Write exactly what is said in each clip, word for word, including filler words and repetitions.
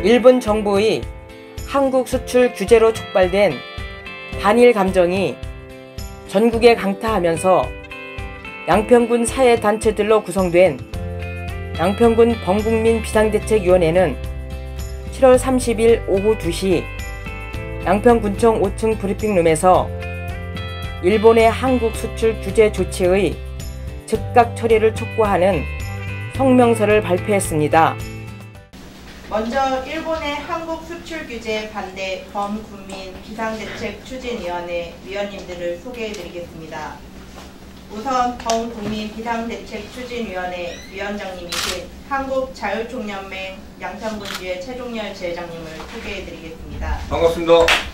일본 정부의 한국 수출 규제로 촉발된 반일 감정이 전국에 강타하면서 양평군 사회단체들로 구성된 양평군 범국민 비상대책위원회는 칠월 삼십일 오후 두 시 양평군청 오 층 브리핑룸에서 일본의 한국 수출 규제 조치의 즉각 처리를 촉구하는 성명서를 발표했습니다. 먼저 일본의 한국 수출 규제 반대 범국민 비상대책 추진위원회 위원님들을 소개해드리겠습니다. 우선 범국민 비상대책 추진위원회 위원장님이신 한국자유총연맹 양평군지회 최종열 지회장님을 소개해드리겠습니다. 반갑습니다.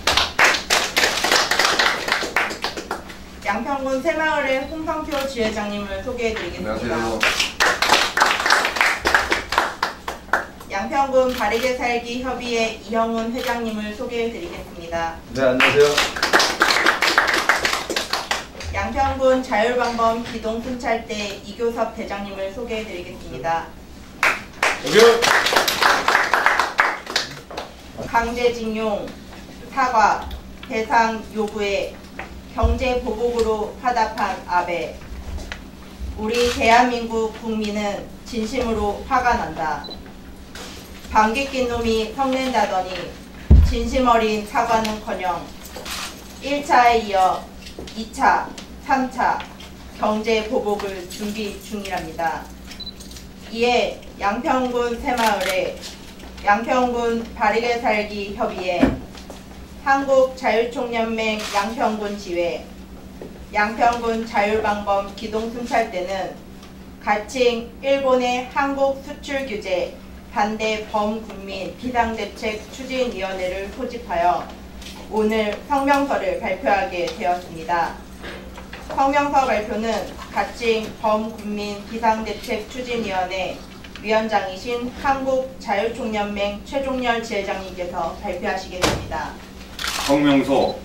양평군 새마을의 홍성표 지회장님을 소개해드리겠습니다. 안녕하세요. 양평군 바르게 살기 협의회 이형훈 회장님을 소개해드리겠습니다. 네, 안녕하세요. 양평군 자율방범 기동순찰대 이교섭 대장님을 소개해드리겠습니다. 여기요. 강제징용, 사과, 배상 요구에 경제보복으로 화답한 아베. 우리 대한민국 국민은 진심으로 화가 난다. 방귀 낀 놈이 성낸다더니 진심 어린 사과는커녕 일 차에 이어 이 차, 삼 차 경제 보복을 준비 중이랍니다. 이에 양평군 새마을에 양평군 바르게 살기 협의회, 한국자유총연맹 양평군 지회, 양평군 자율방범 기동순찰대는 가칭 일본의 한국 수출 규제 반대 범국민 비상대책 추진위원회를 소집하여 오늘 성명서를 발표하게 되었습니다. 성명서 발표는 가칭 범국민 비상대책 추진위원회 위원장이신 한국자유총연맹 최종열 지회장님께서 발표하시겠습니다. 성명서.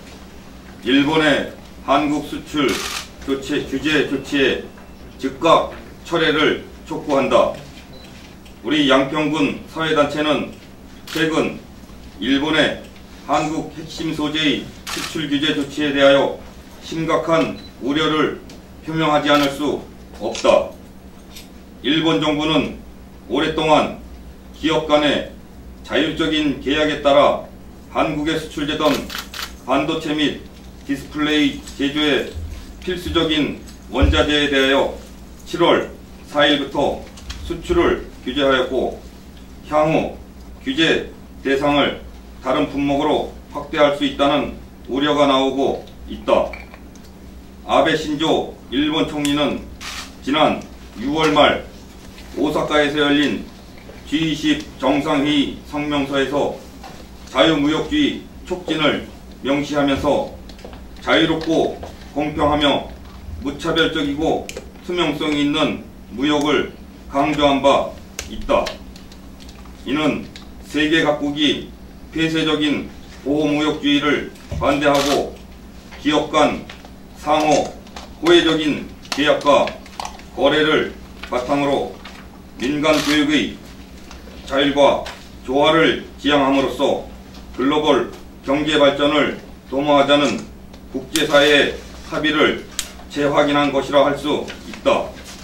일본의 한국 수출 조치, 규제 조치에 즉각 철회를 촉구한다. 우리 양평군 사회단체는 최근 일본의 한국 핵심 소재의 수출 규제 조치에 대하여 심각한 우려를 표명하지 않을 수 없다. 일본 정부는 오랫동안 기업 간의 자율적인 계약에 따라 한국에 수출되던 반도체 및 디스플레이 제조의 필수적인 원자재에 대하여 칠월 사일부터 수출을 규제하였고 향후 규제 대상을 다른 품목으로 확대할 수 있다는 우려가 나오고 있다. 아베 신조 일본 총리는 지난 유월 말 오사카에서 열린 지 이십 정상회의 성명서에서 자유무역주의 촉진을 명시하면서 자유롭고 공평하며 무차별적이고 투명성이 있는 무역을 강조한 바 있다. 이는 세계 각국이 폐쇄적인 보호무역주의를 반대하고 기업 간 상호 호혜적인 계약과 거래를 바탕으로 민간 교육의 자율과 조화를 지향함으로써 글로벌 경제 발전을 도모하자는 국제사회의 합의를 재확인한 것이라 할 수 있다.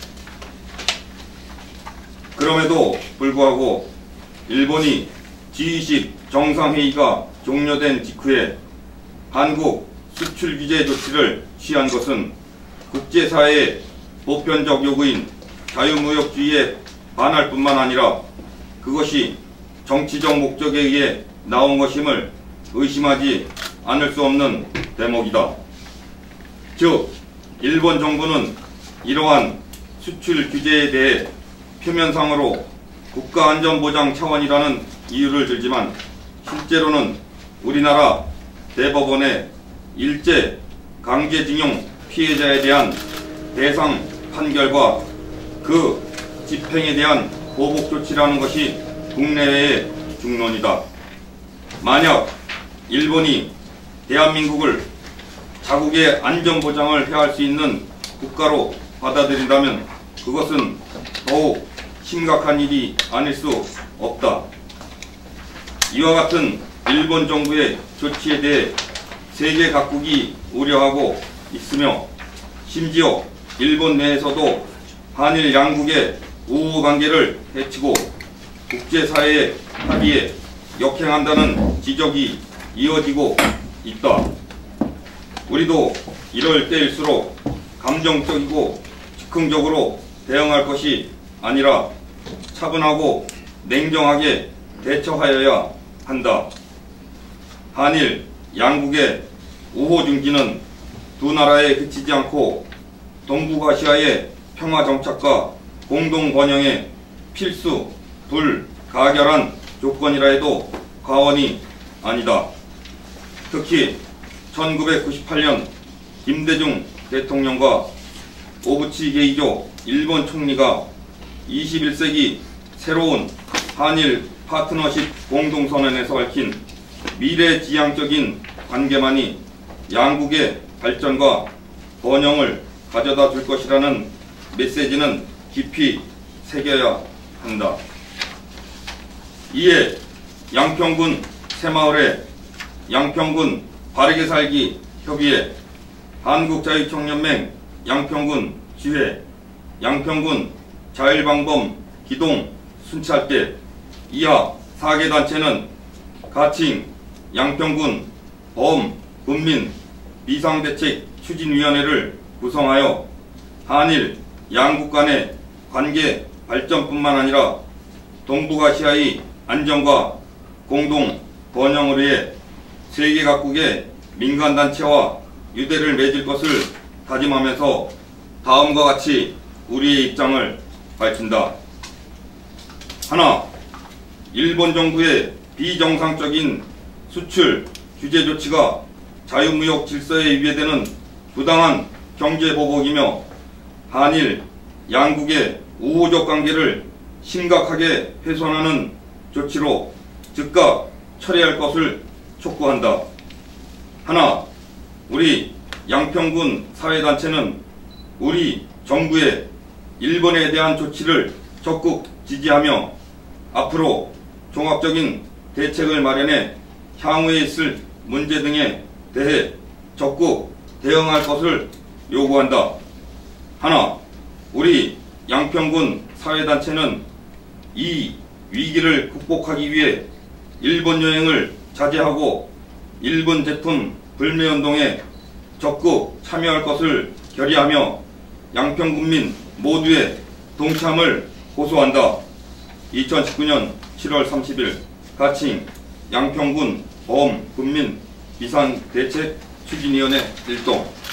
그럼에도 불구하고 일본이 지 이십 정상회의가 종료된 직후에 한국 수출 규제 조치를 취한 것은 국제사회의 보편적 요구인 자유무역주의에 반할 뿐만 아니라 그것이 정치적 목적에 의해 나온 것임을 의심하지 않을 수 없는 대목이다. 즉, 일본 정부는 이러한 수출 규제에 대해 표면상으로 국가안전보장 차원이라는 이유를 들지만 실제로는 우리나라 대법원의 일제 강제징용 피해자에 대한 대상 판결과 그 집행에 대한 보복 조치라는 것이 국내외의 중론이다. 만약 일본이 대한민국을 자국의 안전보장을 해야 할 수 있는 국가로 받아들인다면 그것은 더욱 심각한 일이 아닐 수 없다. 이와 같은 일본 정부의 조치에 대해 세계 각국이 우려하고 있으며 심지어 일본 내에서도 한일 양국의 우호 관계를 해치고 국제사회의 합의에 역행한다는 지적이 이어지고 있다. 우리도 이럴 때일수록 감정적이고 즉흥적으로 대응할 것이 아니라 차분하고 냉정하게 대처하여야 한다. 한일 양국의 우호 중지는 두 나라에 그치지 않고 동북아시아의 평화 정착과 공동 번영의 필수 불가결한 조건이라 해도 과언이 아니다. 특히 천구백구십팔 년 김대중 대통령과 오부치 게이조 일본 총리가 이십일 세기 새로운 한일 파트너십 공동선언에서 밝힌 미래지향적인 관계만이 양국의 발전과 번영을 가져다 줄 것이라는 메시지는 깊이 새겨야 한다. 이에 양평군 새마을의 양평군 바르게 살기 협의회, 한국자유청년맹 양평군 지회, 양평군 자율방범 기동 순찰대 이하 네 개 단체는 가칭 양평군 범군민 비상대책 추진위원회를 구성하여 한일 양국 간의 관계 발전뿐만 아니라 동북아시아의 안정과 공동 번영을 위해 세계 각국의 민간단체와 유대를 맺을 것을 다짐하면서 다음과 같이 우리의 입장을 밝힌다. 하나, 일본 정부의 비정상적인 수출 규제 조치가 자유무역 질서에 위배되는 부당한 경제보복이며 한일 양국의 우호적 관계를 심각하게 훼손하는 조치로 즉각 처리할 것을 촉구한다. 하나, 우리 양평군 사회단체는 우리 정부의 일본에 대한 조치를 적극 지지하며 앞으로 종합적인 대책을 마련해 향후에 있을 문제 등에 대해 적극 대응할 것을 요구한다. 하나, 우리 양평군 사회단체는 이 위기를 극복하기 위해 일본 여행을 자제하고 일본 제품 불매운동에 적극 참여할 것을 결의하며 양평군민 모두의 동참을 호소한다. 이천십구 년 칠월 삼십일 가칭 양평군 범군민 비상대책 추진위원회 일동